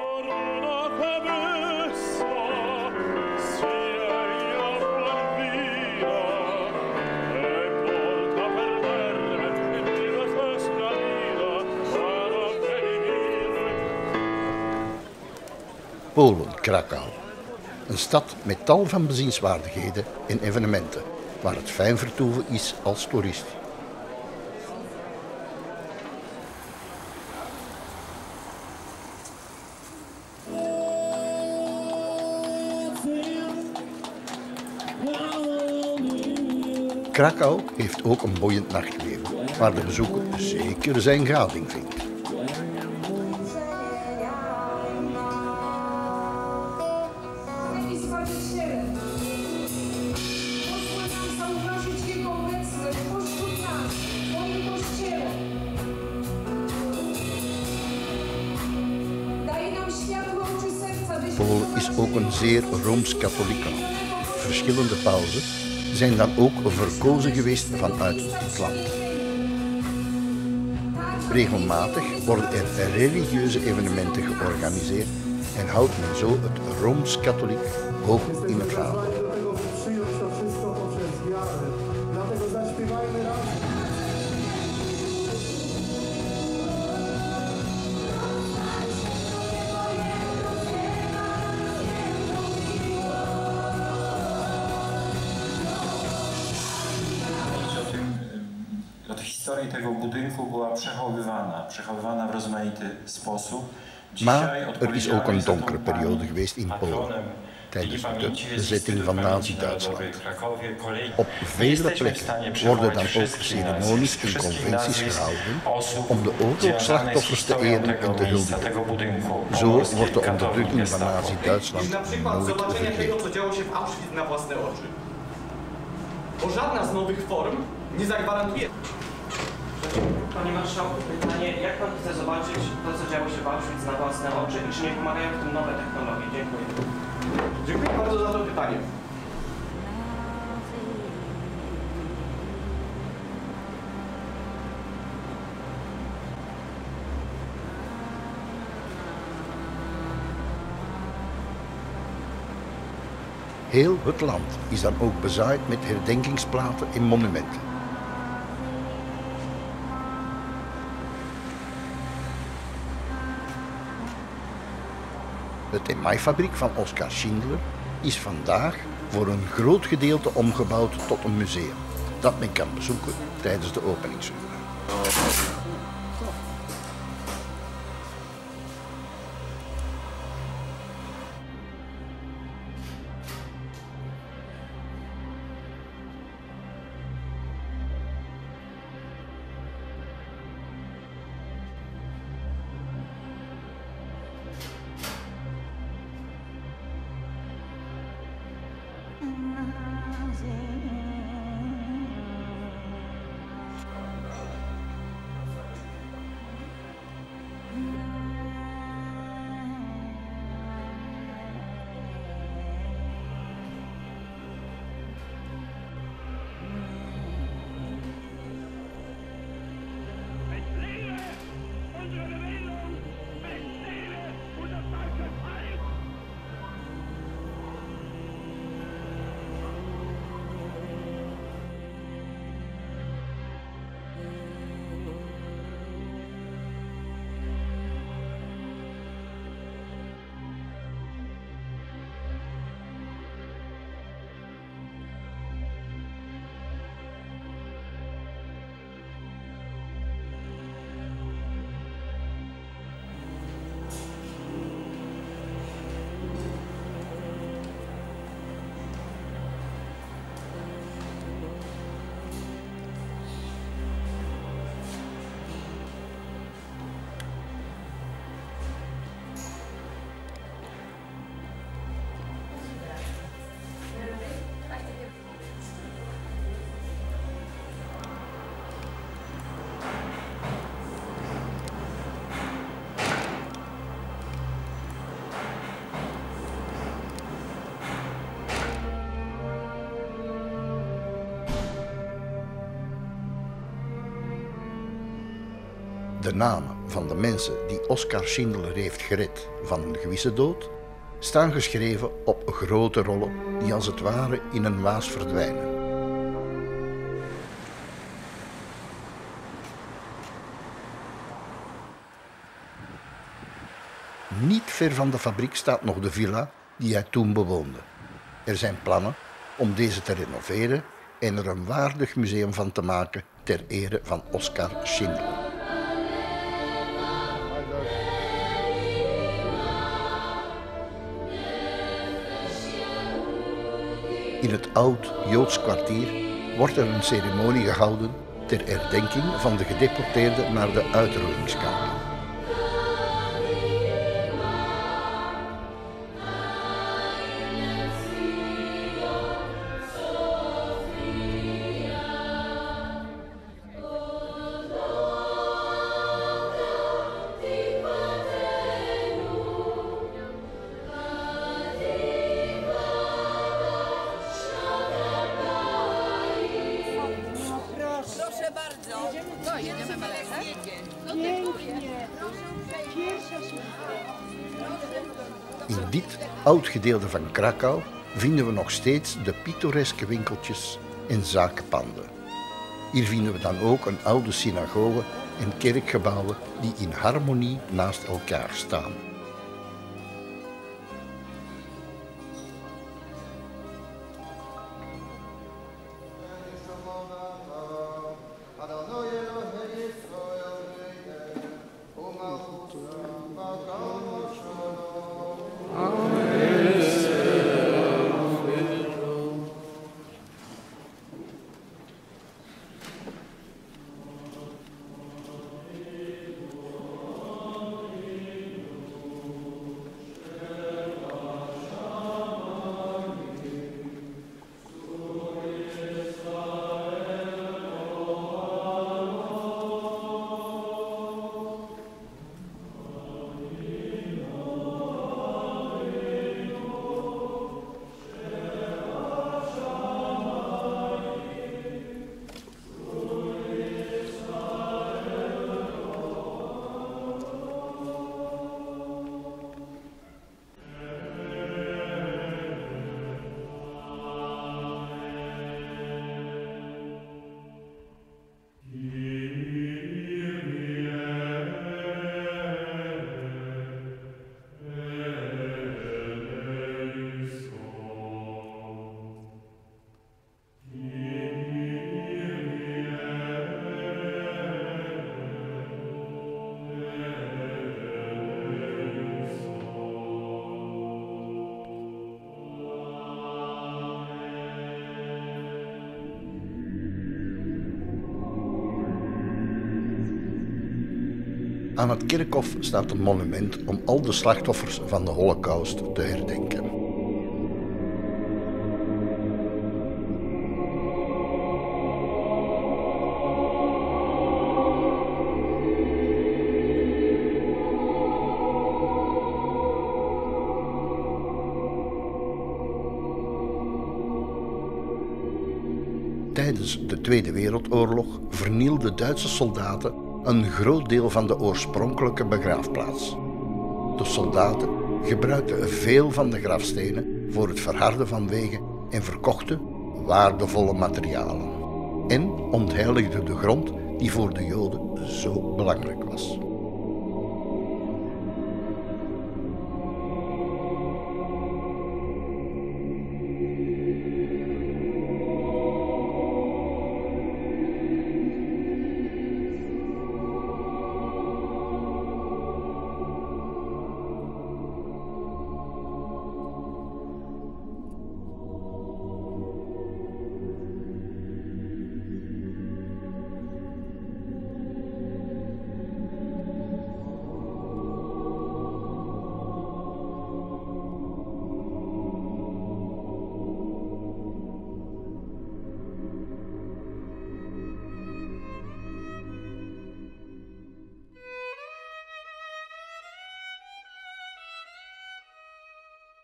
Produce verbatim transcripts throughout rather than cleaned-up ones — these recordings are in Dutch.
Polen, Krakau. Een stad met tal van bezienswaardigheden en evenementen, waar het fijn vertoeven is als toerist. Krakau heeft ook een boeiend nachtleven, waar de bezoeker zeker zijn gading vindt. Polen is ook een zeer rooms-katholiek land. Verschillende pausen zijn dan ook verkozen geweest vanuit dit land. Regelmatig worden er religieuze evenementen georganiseerd en houdt men zo het rooms-katholiek hoog in het vaandel. Historia tego budynku była przechowywana, przechowywana w rozmaity sposób. Maar er is ook een donkere periode geweest in Polen, tijdens de bezetting van Nazi-Duitsland. Op vele plekken worden dan ook ceremonies en conventies gehouden om de oorlogsslachtoffers te eren en te huldigen. Zo wordt de onderdrukking van Nazi-Duitsland nooit vergeten. Bo żadna z nowych form nie zagwarantuje. Panie Marszałku, pytanie, jak Pan chce zobaczyć to, co działo się w Auschwitz na własne oczy i czy nie pomagają w tym nowe technologie? Dziękuję. Dziękuję bardzo za to pytanie. Heel het land is dan ook bezaaid met herdenkingsplaten en monumenten. De Emailfabriek van Oskar Schindler is vandaag voor een groot gedeelte omgebouwd tot een museum dat men kan bezoeken tijdens de openingsuren. De namen van de mensen die Oskar Schindler heeft gered van een gewisse dood staan geschreven op grote rollen die als het ware in een waas verdwijnen. Niet ver van de fabriek staat nog de villa die hij toen bewoonde. Er zijn plannen om deze te renoveren en er een waardig museum van te maken ter ere van Oskar Schindler. In het oud Joods kwartier wordt er een ceremonie gehouden ter herdenking van de gedeporteerden naar de uitroeiingskampen. Proszę bardzo. No, jedziemy Meleka? In dit oud gedeelte van Krakau vinden we nog steeds de pittoreske winkeltjes en zakenpanden. Hier vinden we dan ook een oude synagoge en kerkgebouwen die in harmonie naast elkaar staan. Aan het kerkhof staat een monument om al de slachtoffers van de Holocaust te herdenken. Tijdens de Tweede Wereldoorlog vernielden Duitse soldaten een groot deel van de oorspronkelijke begraafplaats. De soldaten gebruikten veel van de grafstenen voor het verharden van wegen en verkochten waardevolle materialen. En ontheiligden de grond die voor de Joden zo belangrijk was.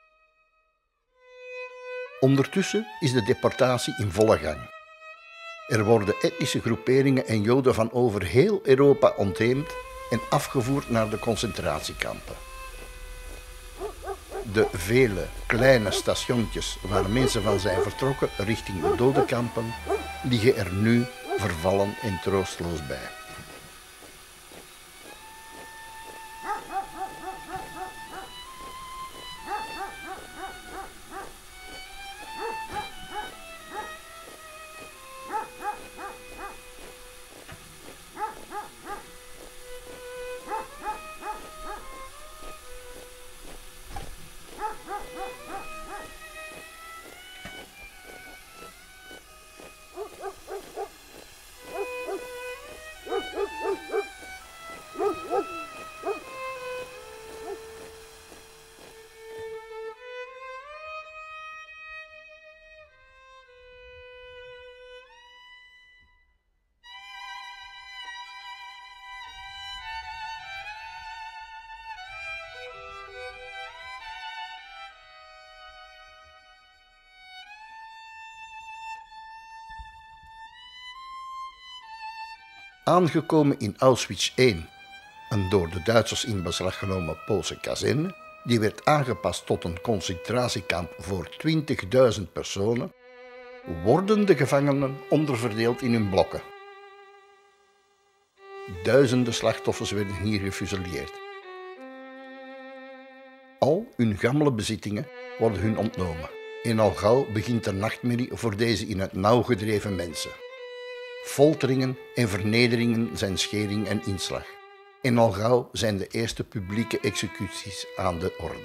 Ondertussen is de deportatie in volle gang. Er worden etnische groeperingen en Joden van over heel Europa ontheemd en afgevoerd naar de concentratiekampen. De vele kleine stationtjes waar mensen van zijn vertrokken richting de dodenkampen liggen er nu vervallen en troosteloos bij. Aangekomen in Auschwitz één, een door de Duitsers in beslag genomen Poolse kazerne, die werd aangepast tot een concentratiekamp voor twintigduizend personen, worden de gevangenen onderverdeeld in hun blokken. Duizenden slachtoffers werden hier gefusilleerd. Al hun gammele bezittingen worden hun ontnomen en al gauw begint de nachtmerrie voor deze in het nauw gedreven mensen. Folteringen en vernederingen zijn schering en inslag. En al gauw zijn de eerste publieke executies aan de orde.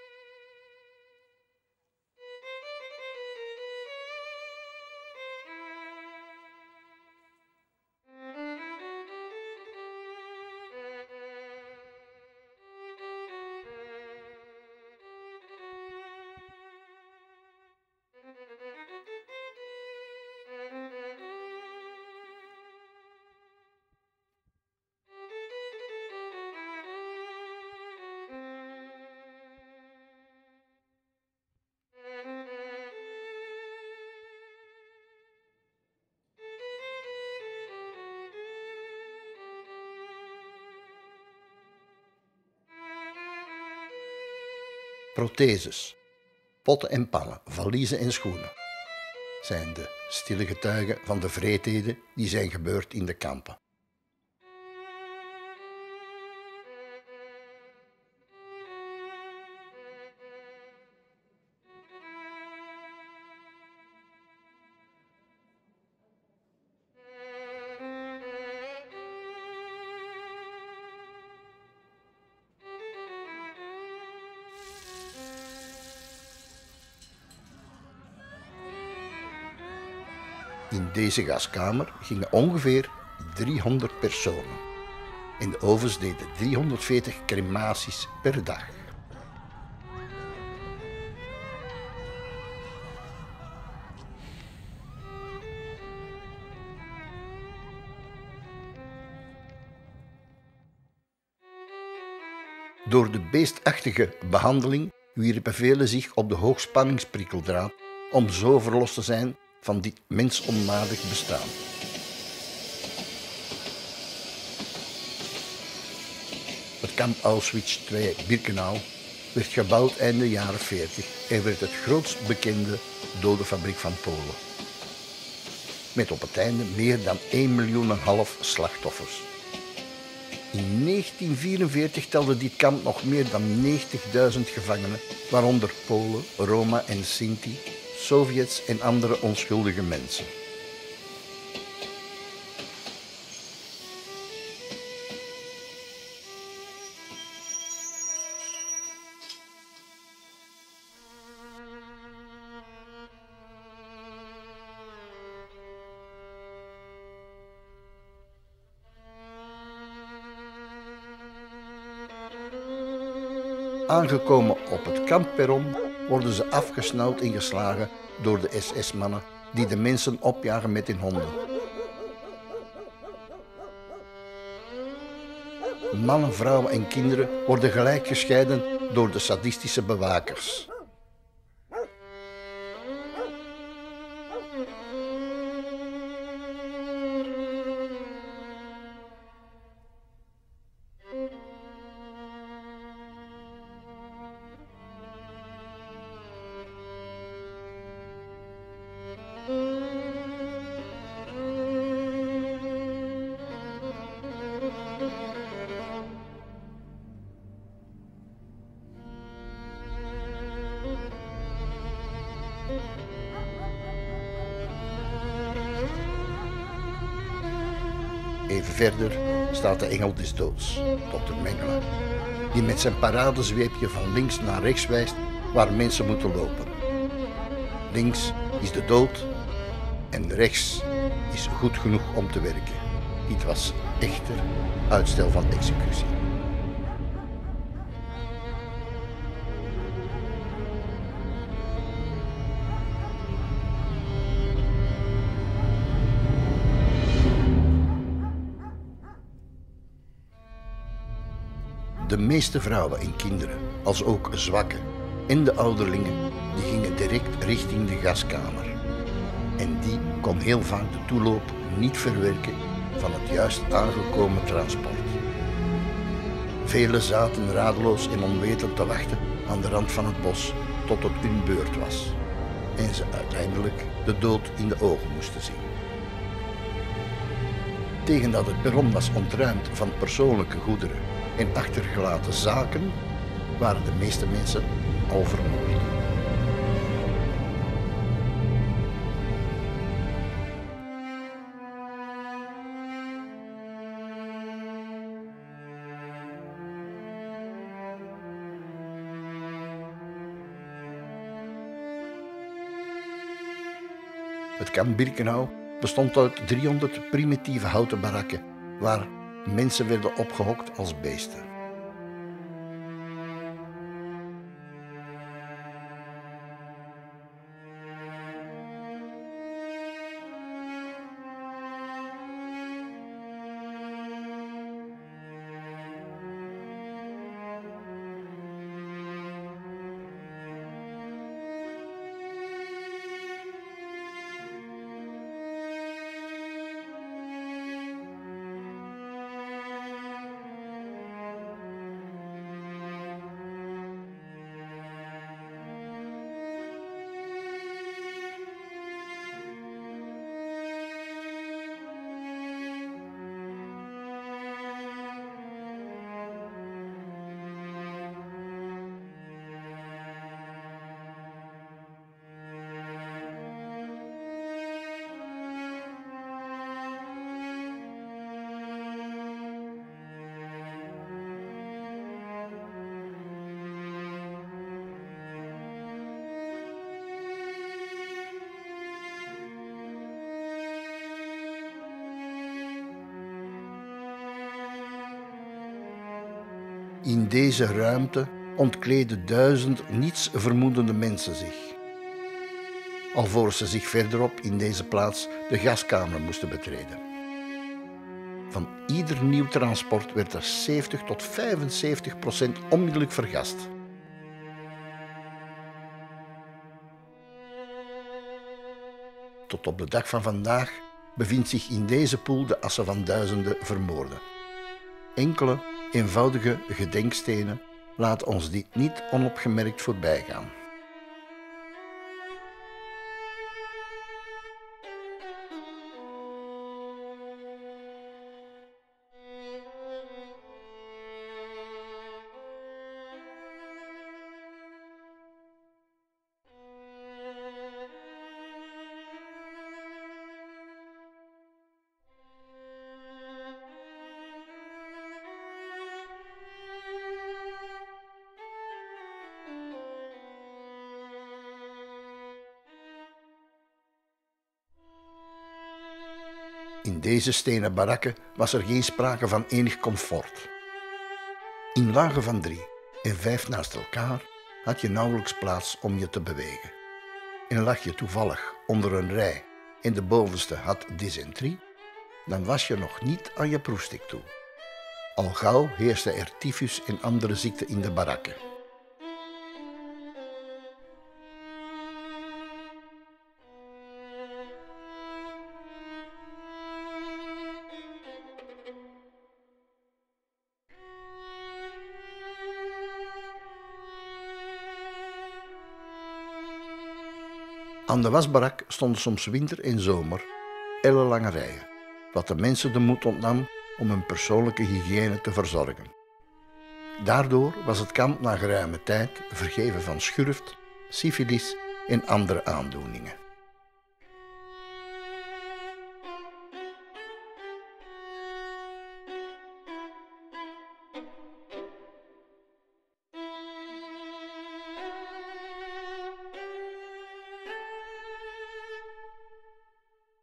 Protheses, potten en pannen, valiezen en schoenen zijn de stille getuigen van de wreedheden die zijn gebeurd in de kampen. In deze gaskamer gingen ongeveer driehonderd personen. En de ovens deden driehonderdveertig crematies per dag. Door de beestachtige behandeling wierpen velen zich op de hoogspanningsprikkeldraad om zo verlost te zijn van dit mensonmadig bestaan. Het kamp Auschwitz twee Birkenau werd gebouwd einde jaren veertig en werd het grootst bekende dodenfabriek van Polen. Met op het einde meer dan één miljoen en half slachtoffers. In negentien vierenveertig telde dit kamp nog meer dan negentigduizend gevangenen, waaronder Polen, Roma en Sinti, Sovjets en andere onschuldige mensen. Aangekomen op het kampperron worden ze afgesnauwd en geslagen door de S S-mannen die de mensen opjagen met hun honden. Mannen, vrouwen en kinderen worden gelijk gescheiden door de sadistische bewakers. Even verder staat de engel des doods, dokter Mengele, die met zijn paradezweepje van links naar rechts wijst waar mensen moeten lopen. Links is de dood en rechts is goed genoeg om te werken. Dit was echter uitstel van executie. De meeste vrouwen en kinderen, als ook zwakken en de ouderlingen, die gingen direct richting de gaskamer. En die kon heel vaak de toeloop niet verwerken van het juist aangekomen transport. Velen zaten radeloos en onwetend te wachten aan de rand van het bos tot het hun beurt was. En ze uiteindelijk de dood in de ogen moesten zien. Tegen dat het perron was ontruimd van persoonlijke goederen en achtergelaten zaken, waren de meeste mensen al vermoord. Het kamp Birkenau bestond uit driehonderd primitieve houten barakken waar mensen werden opgehokt als beesten. In deze ruimte ontkleden duizend niets vermoedende mensen zich, alvorens ze zich verderop in deze plaats de gaskamer moesten betreden. Van ieder nieuw transport werd er zeventig tot vijfenzeventig procent onmiddellijk vergast. Tot op de dag van vandaag bevindt zich in deze poel de assen van duizenden vermoorden. Enkele eenvoudige gedenkstenen laten ons dit niet onopgemerkt voorbij gaan. In deze stenen barakken was er geen sprake van enig comfort. In lagen van drie en vijf naast elkaar had je nauwelijks plaats om je te bewegen. En lag je toevallig onder een rij en de bovenste had dysenterie, dan was je nog niet aan je proefstik toe. Al gauw heerste er tyfus en andere ziekten in de barakken. Aan de wasbarak stonden soms winter en zomer ellenlange rijen, wat de mensen de moed ontnam om hun persoonlijke hygiëne te verzorgen. Daardoor was het kamp na geruime tijd vergeven van schurft, syfilis en andere aandoeningen.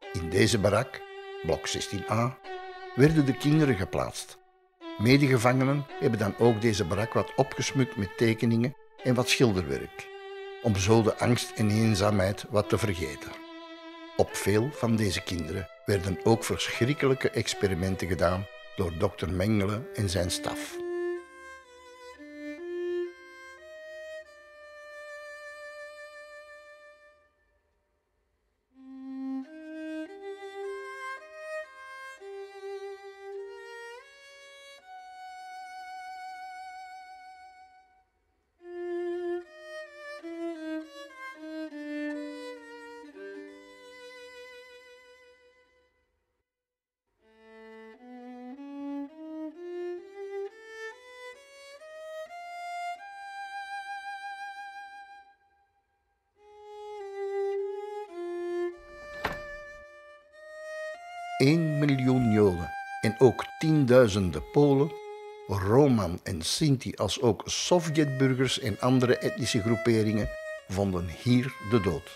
In deze barak, blok zestien a, werden de kinderen geplaatst. Medegevangenen hebben dan ook deze barak wat opgesmukt met tekeningen en wat schilderwerk, om zo de angst en eenzaamheid wat te vergeten. Op veel van deze kinderen werden ook verschrikkelijke experimenten gedaan door dokter Mengele en zijn staf. Eén miljoen Joden en ook tienduizenden Polen, Roman en Sinti als ook Sovjetburgers en andere etnische groeperingen vonden hier de dood.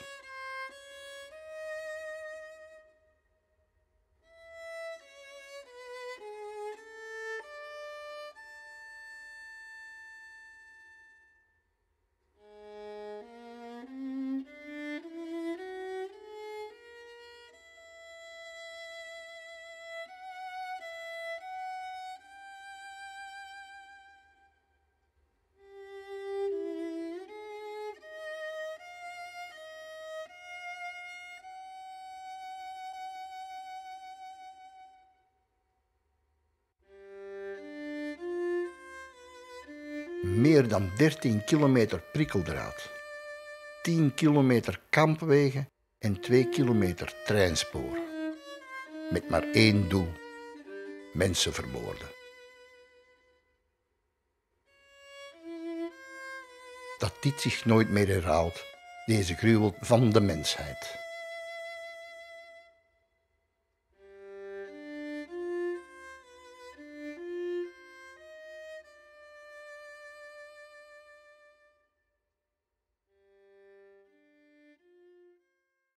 Meer dan dertien kilometer prikkeldraad, tien kilometer kampwegen en twee kilometer treinspoor. Met maar één doel: mensen vermoorden. Dat dit zich nooit meer herhaalt, deze gruwel van de mensheid.